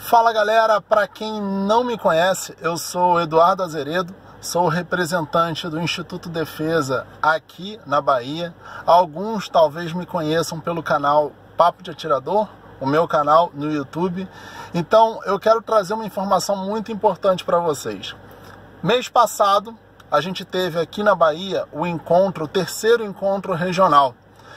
Fala galera, para quem não me conhece, eu sou Eduardo Azeredo, sou representante do Instituto Defesa aqui na Bahia. Alguns talvez me conheçam pelo canal Papo de Atirador, o meu canal no YouTube. Então eu quero trazer uma informação muito importante para vocês. Mês passado a gente teve aqui na Bahia o terceiro encontro regional.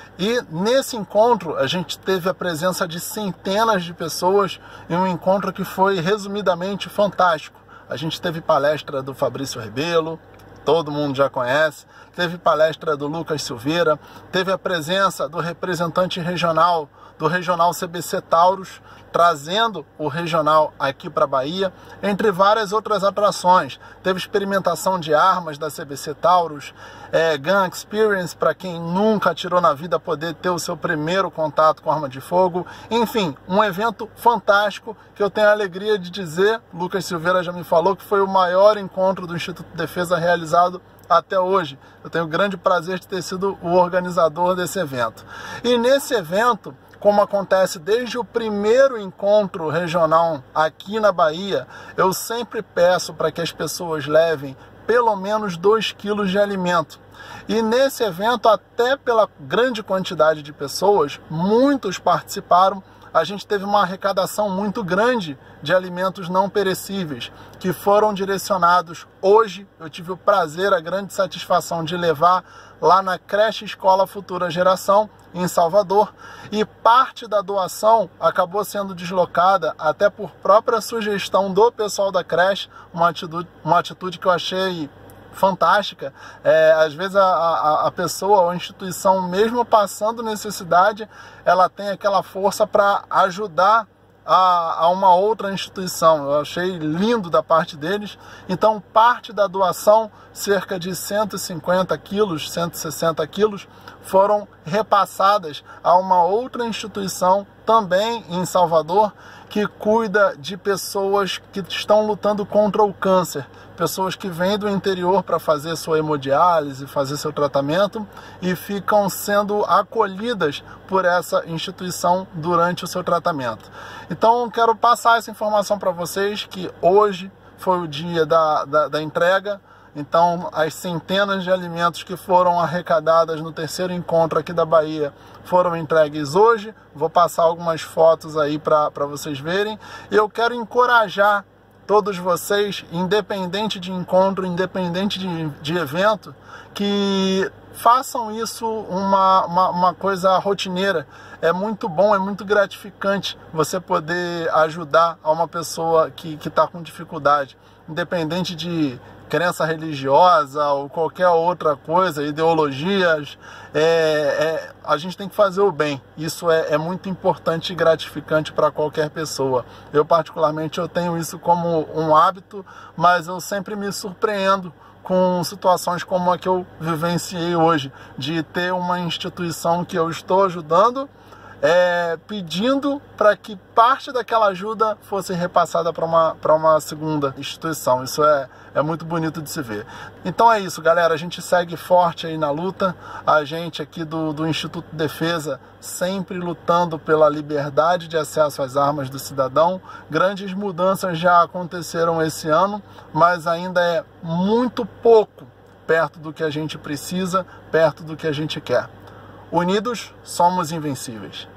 E nesse encontro a gente teve a presença de centenas de pessoas em um encontro que foi resumidamente fantástico. A gente teve palestra do Fabrício Rebelo, todo mundo já conhece, teve palestra do Lucas Silveira, teve a presença do representante regional, do Regional CBC Taurus, trazendo o regional aqui para a Bahia, entre várias outras atrações. Teve experimentação de armas da CBC Taurus, Gun Experience, para quem nunca atirou na vida poder ter o seu primeiro contato com arma de fogo. Enfim, um evento fantástico que eu tenho a alegria de dizer, Lucas Silveira já me falou que foi o maior encontro do Instituto de Defesa realizado até hoje. Eu tenho o grande prazer de ter sido o organizador desse evento. E nesse evento, como acontece desde o primeiro encontro regional aqui na Bahia, eu sempre peço para que as pessoas levem pelo menos 2 quilos de alimento. E nesse evento, até pela grande quantidade de pessoas, muitos participaram. A gente teve uma arrecadação muito grande de alimentos não perecíveis, que foram direcionados hoje. Eu tive o prazer, a grande satisfação de levar lá na creche Escola Futura Geração, em Salvador, e parte da doação acabou sendo deslocada, até por própria sugestão do pessoal da creche, uma atitude que eu achei fantástica. Às vezes a pessoa ou a instituição, mesmo passando necessidade, ela tem aquela força para ajudar a uma outra instituição. Eu achei lindo da parte deles. Então parte da doação, cerca de 150 quilos, 160 quilos, foram repassadas a uma outra instituição também em Salvador, que cuida de pessoas que estão lutando contra o câncer, pessoas que vêm do interior para fazer sua hemodiálise, fazer seu tratamento e ficam sendo acolhidas por essa instituição durante o seu tratamento. Então quero passar essa informação para vocês, que hoje foi o dia da entrega. Então, as centenas de alimentos que foram arrecadadas no terceiro encontro aqui da Bahia foram entregues hoje. Vou passar algumas fotos aí para vocês verem. E eu quero encorajar todos vocês, independente de encontro, independente de evento, que façam isso uma coisa rotineira. É muito bom, é muito gratificante você poder ajudar a uma pessoa que está com dificuldade, independente de crença religiosa ou qualquer outra coisa, ideologias. A gente tem que fazer o bem. Isso é muito importante e gratificante para qualquer pessoa. Eu particularmente eu tenho isso como um hábito, mas eu sempre me surpreendo com situações como a que eu vivenciei hoje, de ter uma instituição que eu estou ajudando, pedindo para que parte daquela ajuda fosse repassada para uma segunda instituição. Isso é muito bonito de se ver. Então é isso, galera. A gente segue forte aí na luta. A gente aqui do Instituto de Defesa sempre lutando pela liberdade de acesso às armas do cidadão. Grandes mudanças já aconteceram esse ano, mas ainda é muito pouco perto do que a gente precisa, perto do que a gente quer. Unidos, somos invencíveis.